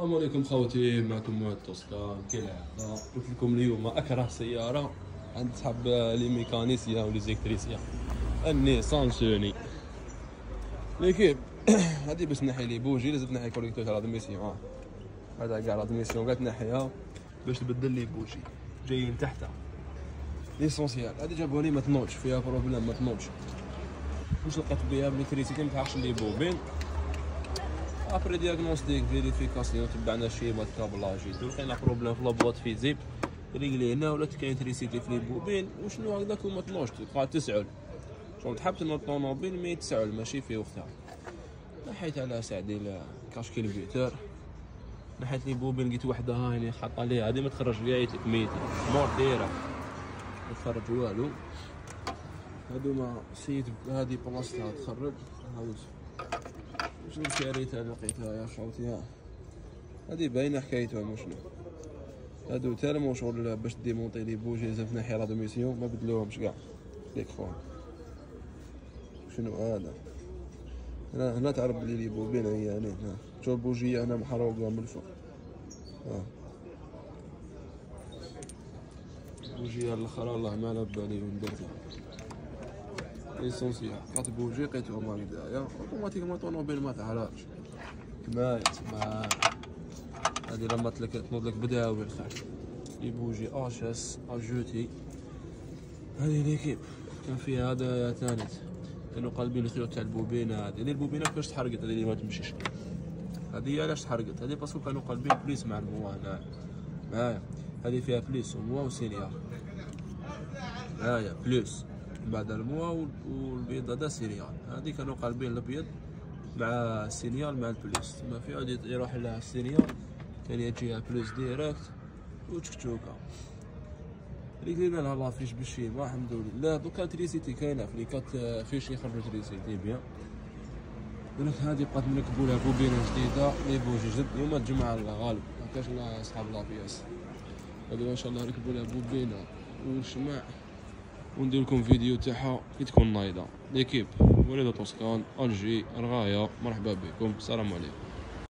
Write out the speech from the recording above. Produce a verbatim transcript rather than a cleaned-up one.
السلام عليكم خوتي، معكم مواد توسكان كالعادة. قلت لكم اليوم اكره سيارة عند صحاب لي ميكانيسيا ولي زيكتريسيا، النيسان سوني. ليكيب هادي باش نحي لي بوجي لازم تنحي كوليكتور تاع لادميسيون. هذا كاع لادميسيون قاعد تنحيها باش تبدل لي بوجي جايين تحتها ليسونسيال. هادي جابوها لي ما تنوضش، فيها بروبليم ما تنوضش. واش لقيت بها بليكتريسيتي متعرفش لي بوبين. ابري دياغنوستيك فيريفيكاسيون تبعنا شيما الكابلاجي لقينا بروبليم في لابواط فيزيب ريغلينا ولا كاين تريسيتي في لي بوبين. وشنو هكذاك وما تنوضش تبقى تسعل شغل تحب تنوض طونوبيل مي تسعل ماشي في وقتها. نحيت على ساعدي كاشكي الفيتور، نحيت لي بوبين لقيت وحده هايني حاطه ليها هادي ما تخرج قايت لك ميتي مورتيرا ما تخرج والو. هادوما سيد هادي بلاصتها تخرج. هاوز شنو شريتها اللي لقيتها يا خوتي؟ هادي باينه حكايتها مشنو. هادو تالمو شغل باش ديمونطي لي بوجي لازم تنحي لادميسيون ما بدلوهمش كاع ليكرون. شنو هذا؟ هنا هنا تعرف بلي لي بوبين هي هنا هنا شوف بوجيه هنا محروقه من الفوق. ها بوجيه الاخرى والله ما على بالي وين درتها. ليسونسيال قات بوجي لقيتو هما هدايا اوتوماتيكمون طونوبيل ما تعرفش كما تسمع. هادي لما تلك تنوض لك بداوي الخير لي بوجي اش اس اجوتي. هادي ليكيب كان فيها هدايا ثانيت كانوا قالبين الخيوط تاع البوبينه. هادي البوبينه كيفاش تحرقت هادي اللي ما تمشيش. هادي علاش تحرقت؟ هادي باسكو كانوا قالبين بليس مع الموا هنا معايا. هادي فيها بليس وموا وسينيال هايا بليس بعد الموا والبيض هذا سيريال. هادي كانوا قالبين الابيض مع السينيال مع البليس تما في غادي يروح لها السينيال ثاني تجيها بليس ديريكت وتشكتوكا. ريكلينا لها لافيش بالشيما الحمد لله. دوكا تريسيتي كاينه في ليكات فيش يخرجوا تريسيتي بيان. قالك هادي بقات نركبوا لها بوبينه جديده لي بوجي جدد اليوم الجمعه الغالب مكاش لها اصحاب لابياس. هادو ان شاء الله نركبوا لها بوبينه والشمع وندير لكم فيديو تاعها كي تكون نايضه. ليكيب وليد توسكان الجي رغايه مرحبا بكم. السلام عليكم.